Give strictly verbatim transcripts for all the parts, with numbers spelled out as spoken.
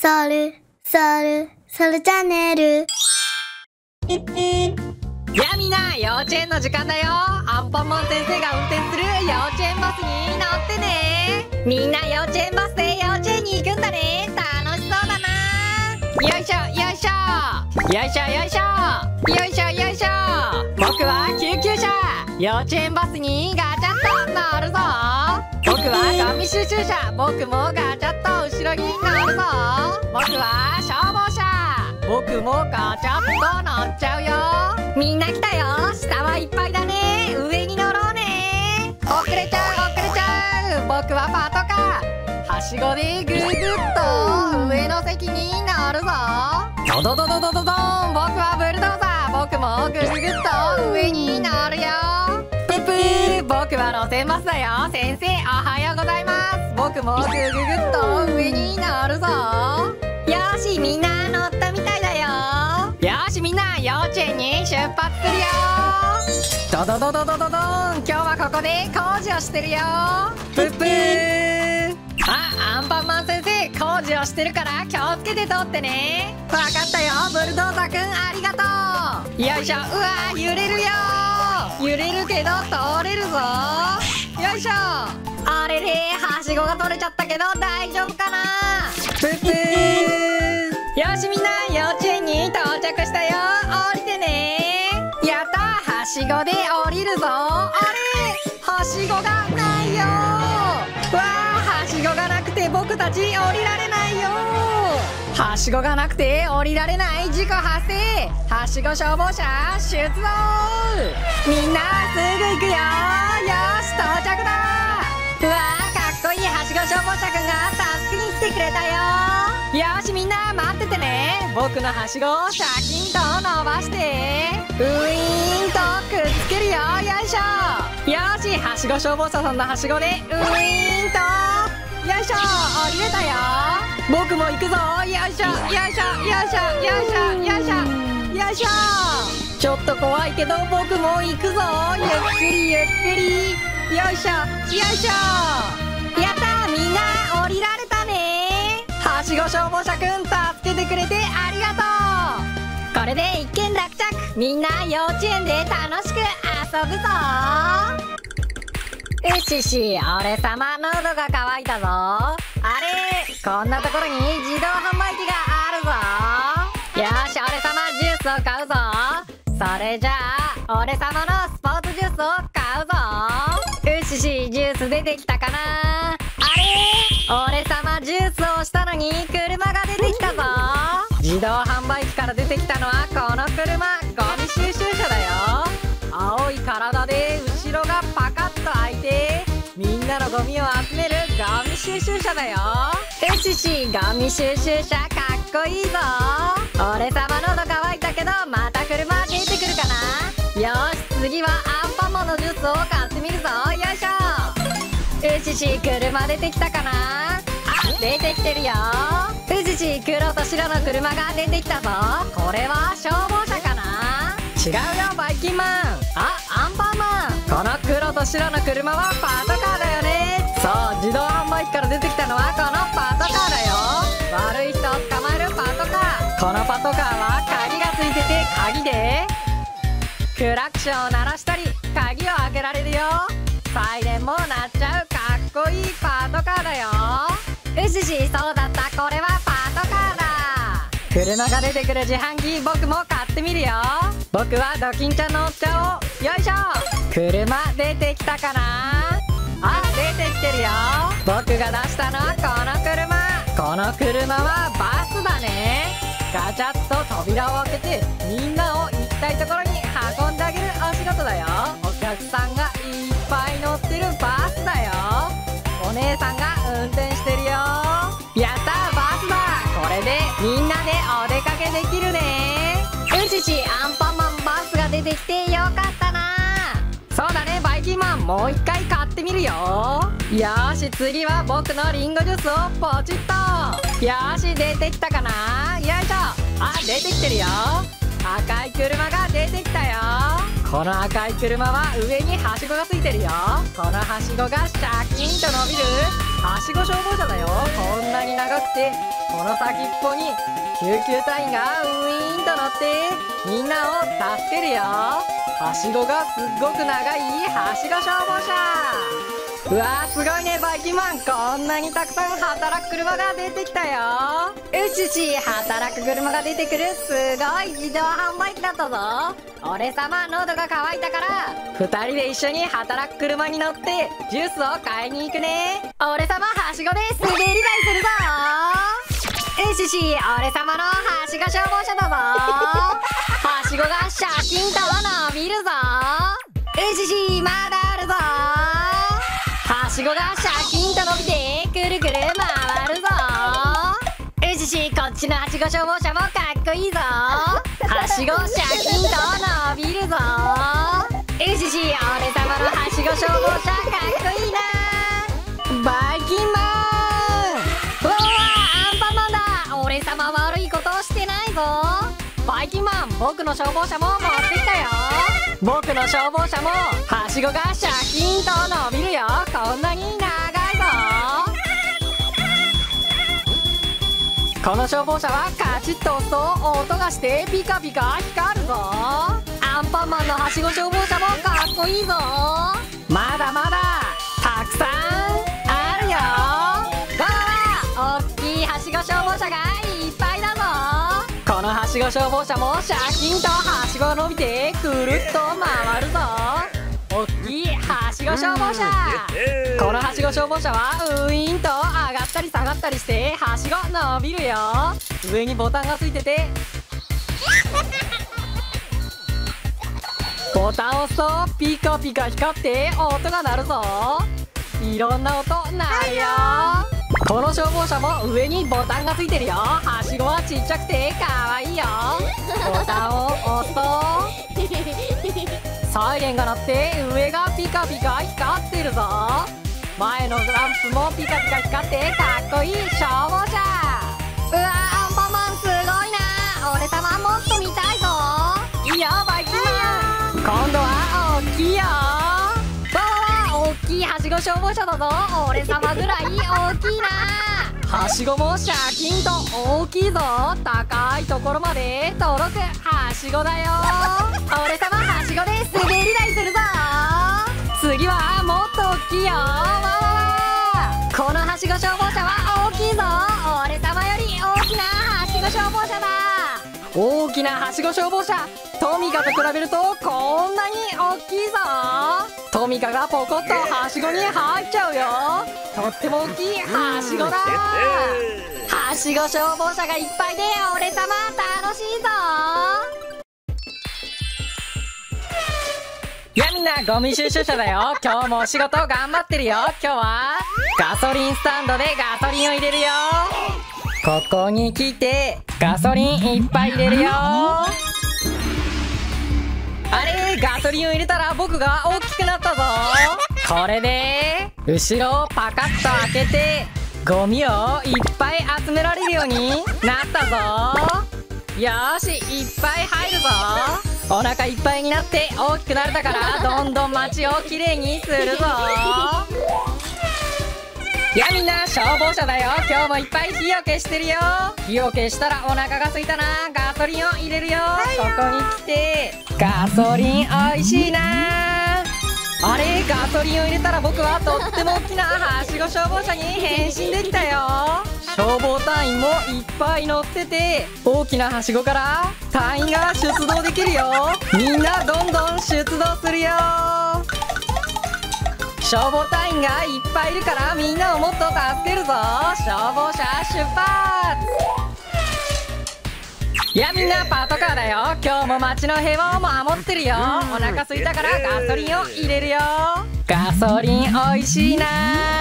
ソルソルソルチャンネル。 やあみんな、幼稚園の時間だよ。アンパンマン先生が運転する幼稚園バスに乗ってね。みんな幼稚園バスで幼稚園に行くんだね。楽しそうだな。よいしょよいしょよいしょよいしょよいしょよいしょ。僕は救急車。幼稚園バスにガチャッと乗るぞ。僕はゴミ収集車。僕もガチャッと後ろに乗るぞ。僕は消防車。僕もガチャッと乗っちゃうよ。みんな来たよ。下はいっぱいだね。上に乗ろうね。遅れちゃう遅れちゃう。僕はパトカー。はしごでぐぐっと上の席に乗るぞ。ドドドドドドドン。僕はブルドーザー。僕もぐぐぐっと上に乗るよ。プップー。僕は路線バスだよ。先生おはようございます。僕もぐぐぐっと上に乗るぞ。よし、みんな乗ったみたいだよ。よし、みんな幼稚園に出発するよ。ドドドドドドドン。今日はここで工事をしてるよ。プップー。あ、アンパンマン先生、工事をしてるから気をつけて通ってね。わかったよ。ブルドーザーくん、ありがとう。よいしょ。うわー、揺れるよ。揺れるけど通れるぞ。よいしょ。あれれ、はしごが取れちゃったけど大丈夫かな。プップー。よし、みんな幼稚園に到着したよ。降りてね。やった。はしごで降りるぞ。あれ、はしごがないよ。わあ、はしごがなくて僕たち降りられないよ。はしごがなくて降りられない事故発生。はしご消防車出動。みんなすぐ行くよ。よし、到着だ。うわあ、かっこいいはしご消防車くんが助けに来てくれたよ。よし、みんな待っててね。僕のはしごをシャキンと伸ばして、ウィーンとくっつけるよ。よいしょ。よし、はしご消防車さんのはしごでウィーンと、よいしょ、降りれたよ。僕も行くぞ。よいしょよいしょよいしょよいしょよいしょよいしょ。ちょっと怖いけど僕も行くぞ。ゆっくりゆっくり。よいしょよいしょ。やったー、みんな降りられたね。はしご消防車くん、助けてくれてありがとう。これで一件落着。みんな幼稚園で楽しく遊ぶぞ。よしし、俺様喉が渇いたぞ。あれ、こんなところに自動販売機があるぞ。よし、俺様ジュースを買うぞ。それじゃあ俺様のスポーツジュースを買うぞ。よしし、ジュース出てきたかな。あれ、俺様ジュースを押したのに車が出てきたぞ。自動販売機から出てきたのはこの車、ゴミ収集車だよ。青い体で後ろがパカッと開いて、みんなのゴミを集めるゴミ収集車だよ。よしし、ゴミ収集車かっこいいぞ。俺様喉乾いたけどまた車出てくるかな。よし、次はアンパンマンのジュースを買ってみるぞ。よいしょ。よしし、車出てきたかな。あ、出てきてるよ。よしし、黒と白の車が出てきたぞ。これは消防車かな。違うよ、バイキンマン。あ、アンパンマン。この黒と白の車はパトカーだよね。そう、自動販売機から出てきたのはこのパトカーだよ。悪い人を捕まえるパトカー。このパトカーは鍵がついてて、鍵でクラクションを鳴らしたり鍵を開けられるよ。サイレンも鳴っちゃうかっこいいパトカーだよ。よしし、そうだった、これはパトカーだ。車が出てくる自販機、僕も買ってみるよ。僕はドキンちゃんのおっちゃんを。よいしょ。車出てきたかな。あ、出てきてるよ。僕が出したのはこの車。この車はバスだね。ガチャッと扉を開けてみんなを行きたいところに運んであげるお仕事だよ。お客さんがいっぱい乗ってるバスだよ。お姉さんが運転してるよ。やったー、バスだ。これでみんなでお出かけできるね。よしし、アンパンマンバスが出てきてよかったな。そうだね、バイキンマン、もう一回買ってみるよ。よーし、次は僕のリンゴジュースをポチッと。よーし、出てきたかな。よいしょ。あ、出てきてるよ。赤い車が出てきたよ。この赤い車は上にはしごがついてるよ。このはしごがシャキーンと伸びるはしご消防車だよ。こんなに長くて、この先っぽに救急隊員がウィーンと乗ってみんなを助けるよ。はしごがすっごく長いはしご消防車。うわー、すごいねバイキンマン。こんなにたくさん働く車が出てきたよ。うしし、働く車が出てくるすごい自動販売機だったぞ。俺様喉が渇いたからふたりで一緒に働く車に乗ってジュースを買いに行くね。俺様はしごで滑り台するぞ。うしし、俺様のはしご消防車だぞ。はしごがシャキンと伸びるぞ。うしし、まだあるぞ。はしごがシャキンと伸びてくるくる回るぞ。うしし、こっちのはしご消防車もかっこいいぞ。はしごシャキンと伸びるぞ。うしし、俺様のはしご消防車かっこいいな。バイキンマン、うわー、アンパンマンだ。俺様悪いことをしてないぞ。バイキンマン、僕の消防車も持ってきたよ。僕の消防車もはしごがシャキンと伸びるよ。こんなに長いぞ。この消防車はカチッと押すと音がしてピカピカ光るぞ。アンパンマンのはしご消防車もかっこいいぞ。まだまだたくさんあるよ。わあ、おっきいはしご消防車がいっぱいだぞ。このはしご消防車もシャキンとはしごが伸びてくるっと回るぞ。おっきいはしご消防車。このはしご消防車はウィーンと上がったり下がったりしてはしご伸びるよ。上にボタンがついててボタンを押すとピカピカ光って音が鳴るぞ。いろんな音鳴るよ。この消防車も上にボタンがついてるよ。はしごはちっちゃくてかわいいよ。ボタンを押すとサイレンが鳴って上がピカピカ光ってるぞ。前のランプもピカピカ光ってかっこいい消防車。うわー、アンパンマンすごいな。俺様もっと見たいぞ。いいよバイキンマン、今度は大きいよ。わあ、大きいはしご消防車だぞ。俺様ぐらい大きいな。はしごもシャキンと大きいぞ。高いところまで届くはしごだよ。俺様はしごで滑り台するぞ。次はもっと大きいよ。わわわ、このはしご消防車は大きいぞ。俺様より大きなはしご消防車だ。大きなはしご消防車、トミカと比べるとこんなに大きいぞ。トミカがポコッとはしごに入っちゃうよ。とっても大きいはしごだ。はしご消防車がいっぱいで俺様楽しいぞ。いや、みんなゴミ収集車だよ。今日もお仕事頑張ってるよ。今日はガソリンスタンドでガソリンを入れるよ。ここに来てガソリンいっぱい入れるよ。あれ、ガソリンを入れたら僕が大きくなったぞ。これで後ろをパカッと開けてゴミをいっぱい集められるようになったぞ。よーし、いっぱい入るぞ。お腹いっぱいになって大きくなれたからどんどん街をきれいにするぞ。いや、みんな消防車だよ。今日もいっぱい火を消してるよ。火を消したらお腹が空いたな。ガソリンを入れるよ。ここに来てガソリンおいしいな。あれ、ガソリンを入れたら僕はとっても大きなはしご消防車に変身できたよ。消防隊員もいっぱい乗ってて大きなはしごから隊員が出動できるよ。みんなどんどん出動するよ。消防隊員がいっぱいいるからみんなをもっと助けるぞ。消防車出発。いや、みんなパトカーだよ。今日も街の平和を守ってるよ。お腹すいたからガソリンを入れるよ。ガソリンおいしいな。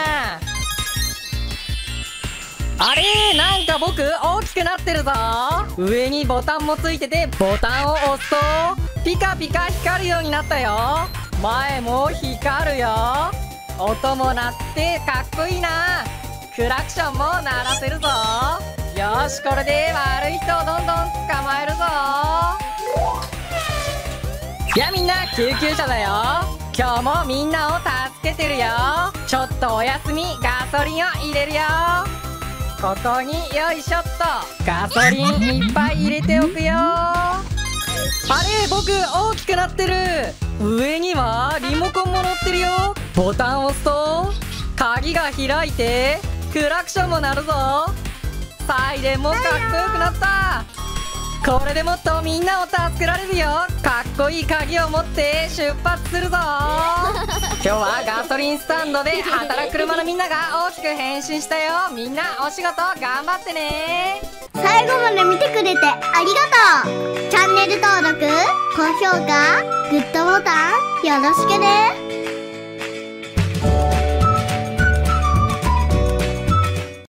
あれ、なんか僕大きくなってるぞ。上にボタンもついててボタンを押すとピカピカ光るようになったよ。前も光るよ。音も鳴ってかっこいいな。クラクションも鳴らせるぞ。よし、これで悪い人をどんどん捕まえるぞ。いや、みんな救急車だよ。今日もみんなを助けてるよ。 ちょっとお休み、ガソリンを入れるよ。ここによいしょっとガソリンいっぱい入れておくよ。あれ、僕大きくなってる。上にはリモコンも乗ってるよ。ボタンを押すと鍵が開いてクラクションも鳴るぞ。サイレンもかっこよくなった。これでもっとみんなを助けられるよ。かっこいい鍵を持って出発するぞ。今日はガソリンスタンドで働く車のみんなが大きく変身したよ。みんなお仕事頑張ってね。 最後まで見てくれてありがとう。チャンネル登録、高評価、グッドボタンよろしくね。